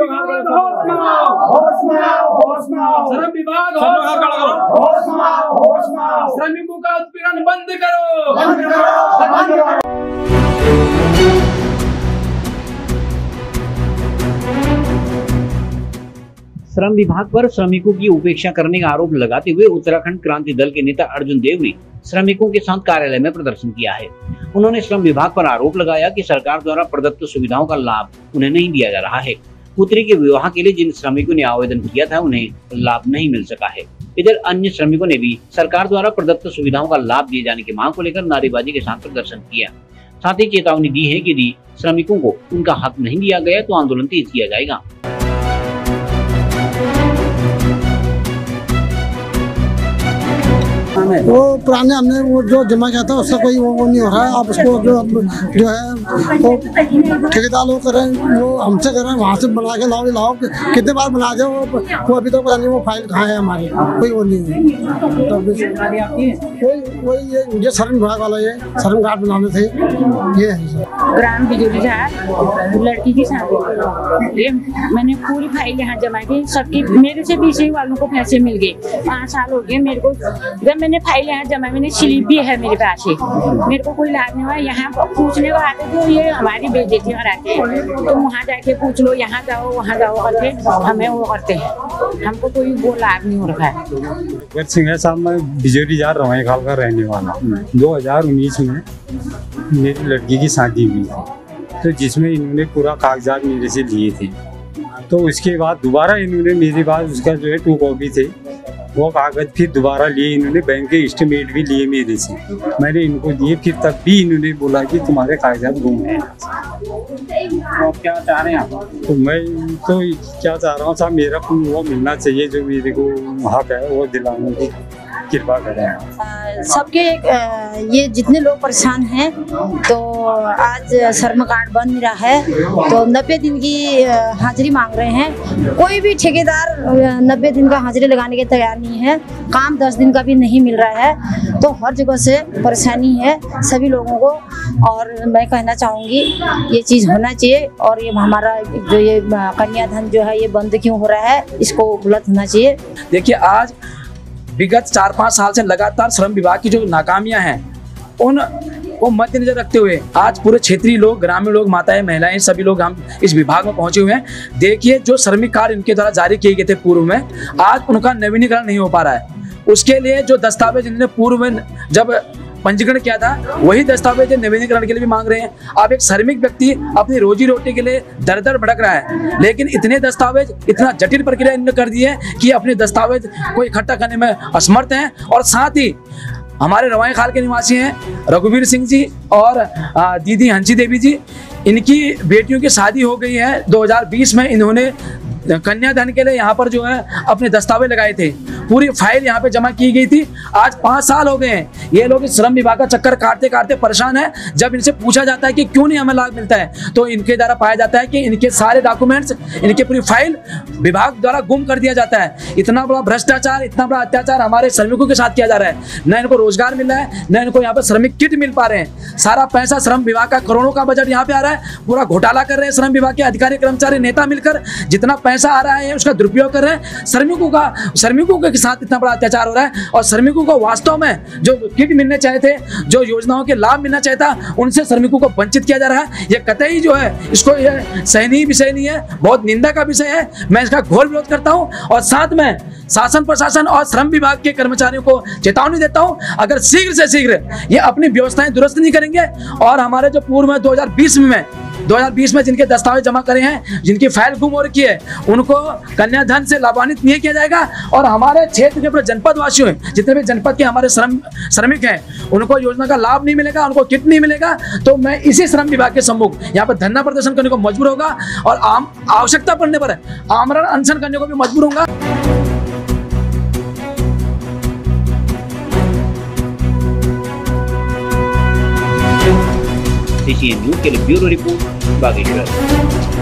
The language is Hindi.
श्रम विभाग श्रमिकों का उत्पीड़न बंद करो। श्रम विभाग पर श्रमिकों की उपेक्षा करने का आरोप लगाते हुए उत्तराखंड क्रांति दल के नेता अर्जुन देव ने श्रमिकों के साथ कार्यालय में प्रदर्शन किया है। उन्होंने श्रम विभाग पर आरोप लगाया कि सरकार द्वारा प्रदत्त सुविधाओं का लाभ उन्हें नहीं दिया जा रहा है। पुत्री के विवाह के लिए जिन श्रमिकों ने आवेदन किया था उन्हें लाभ नहीं मिल सका है। इधर अन्य श्रमिकों ने भी सरकार द्वारा प्रदत्त सुविधाओं का लाभ दिए जाने की मांग को लेकर नारेबाजी के साथ प्रदर्शन किया। साथ ही चेतावनी दी है कि यदि श्रमिकों को उनका हक नहीं दिया गया तो आंदोलन तेज किया जाएगा। वो पुराने हमने वो जो जमा किया था उसका कोई वो नहीं हो रहा है। आप उसको जो है वो ठेकेदार लोग कर रहे हैं, वो हमसे कर रहे हैं, वहाँ से बना के लाओ कितने बार बना दे वो अभी तक पता नहीं वो फाइल कहाँ है हमारी, कोई वो नहीं है। तो वही ये श्रम विभाग वाला ये श्रम कार्ड बनाने थे ये है। ग्राम बिजली लड़की की शादी, ये मैंने पूरी फाइल यहाँ जमा की सबकी, मेरे से बीसी वालों को पैसे मिल गए। 5 साल हो गए मेरे को, जब मैंने फाइल यहाँ जमा, मैंने स्लिप भी है मेरे पास ही, मेरे को कोई लाभ नहीं हुआ। यहाँ पूछने को आते थे ये हमारी बेइज्जती कराते हैं, तो वहाँ जाके पूछ लो, यहाँ जाओ वहाँ जाओ करके हमें वो करते हैं, हमको कोई वो लाभ नहीं हो रखा है। सिंह साहब मैं बिजली जा रहा हूँ का रहने वाला। 2019 में मेरी लड़की की शादी हुई थी, तो जिसमें इन्होंने पूरा कागजात मेरे से लिए थे। तो उसके बाद दोबारा इन्होंने मेरे पास उसका जो है 2 कॉपी थे, वो कागज फिर दोबारा लिए इन्होंने, बैंक के एस्टीमेट भी लिए मेरे से, मैंने इनको दिए। फिर तब भी इन्होंने बोला कि तुम्हारे कागजात गुम हैं। तो आप क्या चाह रहे हैं आप? तो मैं तो क्या चाह रहा हूँ साहब, मेरा वो मिलना चाहिए जो मेरे को हक है वो दिलाने की कृपा करें। सबके ये जितने लोग परेशान हैं, तो आज श्रम कार्ड बन नहीं रहा है, तो 90 दिन की हाजिरी मांग रहे हैं। कोई भी ठेकेदार 90 दिन का हाजिरी लगाने के तैयार नहीं है, काम 10 दिन का भी नहीं मिल रहा है। तो हर जगह से परेशानी है सभी लोगों को, और मैं कहना चाहूँगी ये चीज़ होना चाहिए। और ये हमारा जो ये कन्याधन जो है ये बंद क्यों हो रहा है, इसको उपलब्ध होना चाहिए। देखिए, आज विगत 4-5 साल से लगातार श्रम विभाग की जो नाकामियां हैं उन को मद्देनजर रखते हुए आज पूरे क्षेत्रीय लोग, ग्रामीण लोग, माताएं, महिलाएं, सभी लोग हम इस विभाग में पहुंचे हुए हैं। देखिए, जो श्रमिक कार्ड इनके द्वारा जारी किए गए थे पूर्व में, आज उनका नवीनीकरण नहीं हो पा रहा है। उसके लिए जो दस्तावेज इन्होंने पूर्व में जब पंजीकरण किया था, वही दस्तावेज नवीनीकरण के लिए भी मांग रहे हैं। अब एक श्रमिक व्यक्ति अपनी रोजी रोटी के लिए दर दर भटक रहा है, लेकिन इतने दस्तावेज, इतना जटिल प्रक्रिया इन्होंने कर दी है कि अपने दस्तावेज को इकट्ठा करने में असमर्थ हैं। और साथ ही हमारे रवाई खाल के निवासी हैं रघुवीर सिंह जी और दीदी हंसी देवी जी, इनकी बेटियों की शादी हो गई है। 2020 में इन्होंने कन्यादान के लिए यहाँ पर जो है अपने दस्तावेज लगाए थे, पूरी फाइल यहाँ पे जमा की गई थी। आज 5 साल हो गए हैं, ये लोग इस श्रम विभाग का चक्कर काटते काटते परेशान है। जब इनसे पूछा जाता है कि क्यों नहीं हमें लाभ मिलता है, तो इनके द्वारा पाया जाता है कि इनके सारे डॉक्यूमेंट्स, इनकी पूरी फाइल विभाग द्वारा गुम कर दिया जाता है। इतना बड़ा भ्रष्टाचार, इतना बड़ा अत्याचार हमारे श्रमिकों के साथ किया जा रहा है। न इनको रोजगार मिल रहा है, न इनको यहाँ पर श्रमिक किट मिल पा रहे हैं। सारा पैसा श्रम विभाग का, करोड़ों का बजट यहाँ पे आ रहा है, पूरा घोटाला कर रहे हैं श्रम विभाग के अधिकारी, कर्मचारी, नेता मिलकर। जितना पैसा आ रहा है उसका दुरुपयोग कर रहे हैं। श्रमिकों के साथ इतना बड़ा अत्याचार हो रहा है, और श्रमिकों को वास्तव में जो किट मिलने चाहिए थे, जो योजनाओं के लाभ मिलना चाहिए था, उनसे श्रमिकों को वंचित किया जा रहा है। ये कतई जो है इसको ये सहनीय विषय नहीं है, बहुत निंदा का विषय है। मैं इसका घोर विरोध करता हूँ, और साथ में शासन, प्रशासन और श्रम विभाग के कर्मचारियों को चेतावनी देता हूँ, अगर शीघ्र से शीघ्र ये अपनी व्यवस्थाएं दुरुस्त नहीं करेंगे, और हमारे जो पूर्व में 2020 में जिनके दस्तावेज जमा करे हैं, जिनकी फाइल गुम हो रखी है, उनको कन्याधन से लाभान्वित नहीं किया जाएगा। और हमारे क्षेत्र के पूरे जनपद वासियों हैं, जितने भी जनपद के हमारे श्रमिक हैं, उनको योजना का लाभ नहीं मिलेगा, उनको किट नहीं मिलेगा। तो मैं इसी श्रम विभाग के सम्मुख यहाँ पर धरना प्रदर्शन करने को मजबूर होगा, और आवश्यकता पड़ने पर आमरण अनशन करने को भी मजबूर होगा। न्यूज़ के लिए ब्यूरो रिपोर्ट बागेश्वर।